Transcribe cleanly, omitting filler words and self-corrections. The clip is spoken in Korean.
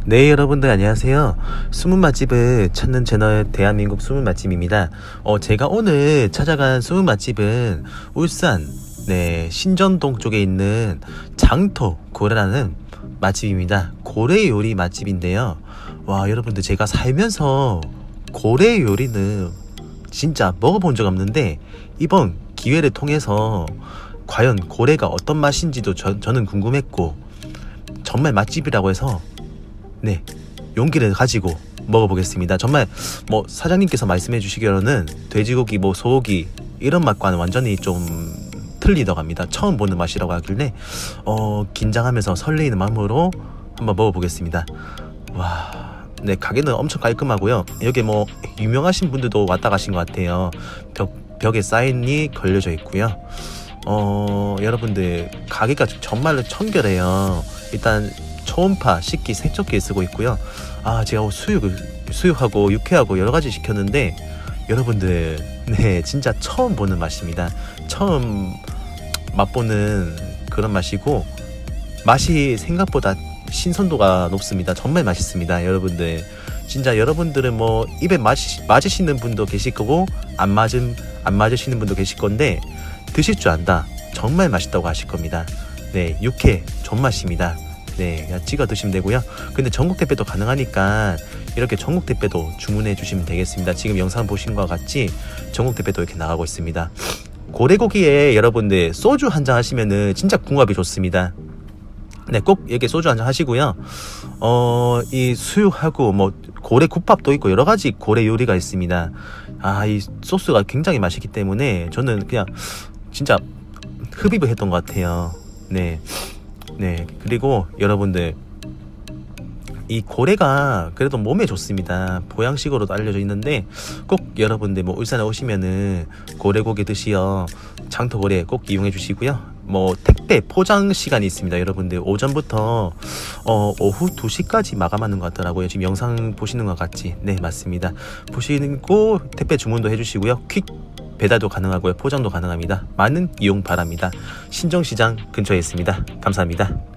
네, 여러분들 안녕하세요. 숨은 맛집을 찾는 채널 대한민국 숨은 맛집입니다. 제가 오늘 찾아간 숨은 맛집은 울산 신전동 쪽에 있는 장터 고래라는 맛집입니다. 고래 요리 맛집인데요. 와, 여러분들 제가 살면서 고래 요리는 진짜 먹어본 적 없는데 이번 기회를 통해서 과연 고래가 어떤 맛인지도 저는 궁금했고, 정말 맛집이라고 해서 용기를 가지고 먹어보겠습니다. 정말 사장님께서 말씀해 주시기로는 돼지고기 소고기 이런 맛과는 완전히 좀 틀리다고 합니다. 처음 보는 맛이라고 하길래 긴장하면서 설레이는 마음으로 한번 먹어보겠습니다. 와, 가게는 엄청 깔끔하고요. 여기 유명하신 분들도 왔다 가신 것 같아요. 벽에 사인이 걸려져 있고요. 여러분들 가게가 정말로 청결해요. 일단 초음파, 식기, 세척기 쓰고 있고요. 제가 수육하고 육회하고 여러가지 시켰는데 여러분들 진짜 처음 보는 맛입니다. 처음 맛보는 그런 맛이고, 맛이 생각보다 신선도가 높습니다. 정말 맛있습니다. 여러분들 진짜 여러분들은 입에 맞으시는 분도 계실 거고 안 맞으시는 분도 계실 건데 드실 줄 안다 정말 맛있다고 하실 겁니다. 육회 존맛입니다. 그냥 찍어 드시면 되고요. 근데 전국 택배도 가능하니까 이렇게 전국 택배도 주문해 주시면 되겠습니다. 지금 영상 보신 것과 같이 전국 택배도 이렇게 나가고 있습니다. 고래고기에 여러분들 소주 한잔 하시면은 진짜 궁합이 좋습니다. 꼭 이렇게 소주 한잔 하시고요. 이 수육하고 고래 국밥도 있고 여러 가지 고래 요리가 있습니다. 이 소스가 굉장히 맛있기 때문에 저는 그냥 진짜 흡입을 했던 것 같아요. 그리고 여러분들 이 고래가 그래도 몸에 좋습니다. 보양식으로도 알려져 있는데 꼭 여러분들 울산에 오시면은 고래고기 드시어 장터고래 꼭 이용해 주시고요. 택배 포장 시간이 있습니다. 여러분들 오전부터 오후 2시까지 마감하는 것 같더라고요. 지금 영상 보시는 것 같지? 네, 맞습니다. 보시고 택배 주문도 해주시고요. 퀵 배달도 가능하고요. 포장도 가능합니다. 많은 이용 바랍니다. 신정시장 근처에 있습니다. 감사합니다.